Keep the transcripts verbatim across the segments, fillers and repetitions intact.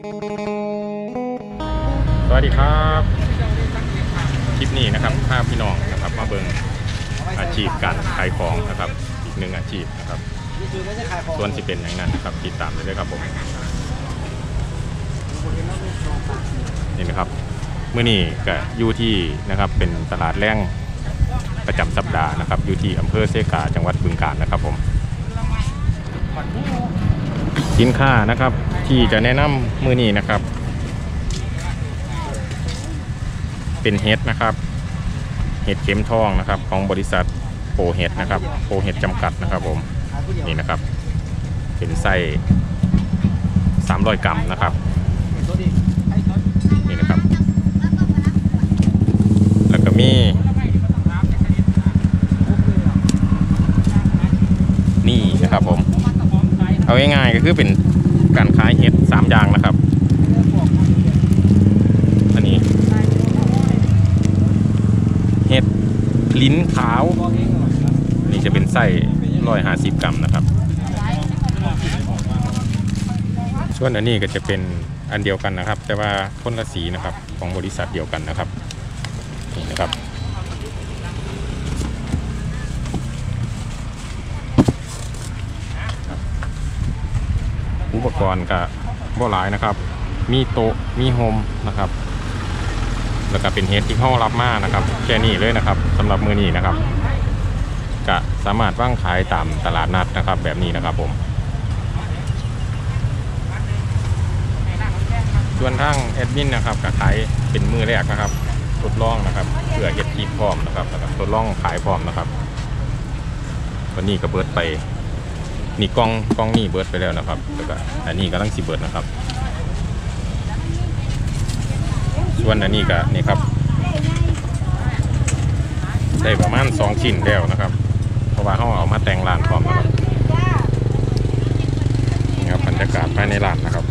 สวัสดีครับคลิปนี้นะครับภาพพี่น้องนะครับมาเบิ่งอาชีพการขายของนะครับอีกหนึ่งอาชีพนะครับส่วนที่เป็นอย่างนั้นนะครับติดตามเลยครับผมนี่นะครับเมื่อนี้ก็อยู่ที่นะครับเป็นตลาดแรงประจำสัปดาห์นะครับอยู่ที่อำเภอเซกาจังหวัดบึงกาฬนะครับผมสินค้านะครับที่จะแนะนำมื้อนี้นะครับเป็นเห็ดนะครับเห็ดเข็มทองนะครับของบริษัทโปเห็ดนะครับโปเห็ดจำกัดนะครับผมนี่นะครับเป็นไส้สามร้อยกรัมนะครับนี่นะครับแล้วก็มีนี่นะครับผมเอาง่ายๆก็คือเป็นการขายเห็ดสามอย่างนะครับอันนี้เห็ดลิ้นขาวนี่จะเป็นไส้ร้อยห้าสิบกรัมนะครับส่วนอันนี้ก็จะเป็นอันเดียวกันนะครับแต่ว่าคนละสีนะครับของบริษัทเดียวกันนะครับนี่นะครับอุปกรณ์ก็บ่หลายนะครับมีโต๊ะมีโฮมนะครับแล้วก็เป็นเฮดที่เข้ารับมานะครับแค่นี้เลยนะครับสำหรับมือนี้นะครับก็สามารถวางขายตามตลาดนัดนะครับแบบนี้นะครับผมส่วนทางแอดมินนะครับก็ขายเป็นมือแรกนะครับทดลองนะครับเพื่อเฮ็ดคลิปพร้อมนะครับแล้วก็ทดลองขายพร้อมนะครับวันนี้ก็เบิดไปนี่กล้องกล้องนี่เบิดไปแล้วนะครับแล้วก็อันนี้กำลังสิเบิดนะครับส่วนอันนี้ก็นี่ครับได้ประมาณสองชิ้นแล้วนะครับเพราะว่าเขาเอามาแต่งร้านพร้อมนะครับนี่ครับบรรยากาศภายในร้านนะครับ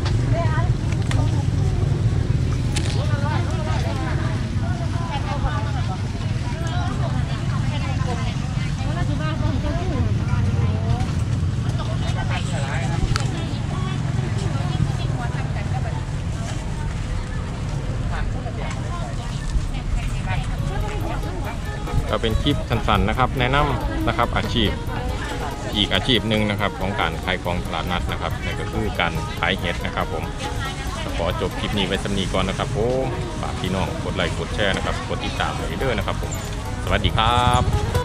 ก็เป็นคลิปสั้นๆนะครับแนะนำนะครับอาชีพอีกอาชีพหนึ่งนะครับของการขายของตลาดนัดนะครับนั่นก็คือการขายเห็ดนะครับผมขอจบคลิปนี้ไว้สำนีก่อนนะครับผมฝากพี่น้องกดไลค์กดแชร์นะครับกดติดตามเลยเด้อนะครับผมสวัสดีครับ